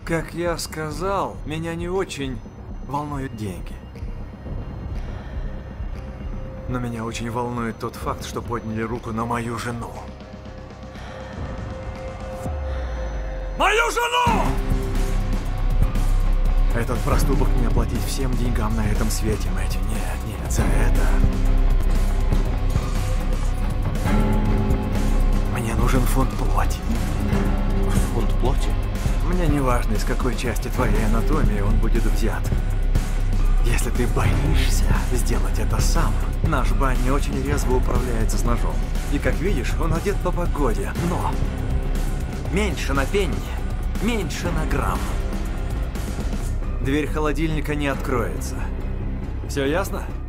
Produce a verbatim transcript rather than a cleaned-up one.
Как я сказал, меня не очень волнуют деньги. Но меня очень волнует тот факт, что подняли руку на мою жену. Мою жену! Этот проступок не оплатить всем деньгам на этом свете, Мэтью. Нет, нет, за это... Мне нужен фунт плоти. Фунт плоти? Мне не важно, из какой части твоей анатомии он будет взят. Если ты боишься сделать это сам, наш Банни очень резво управляется с ножом. И как видишь, он одет по погоде, но... Меньше на пенни, меньше на грамм. Дверь холодильника не откроется. Все ясно?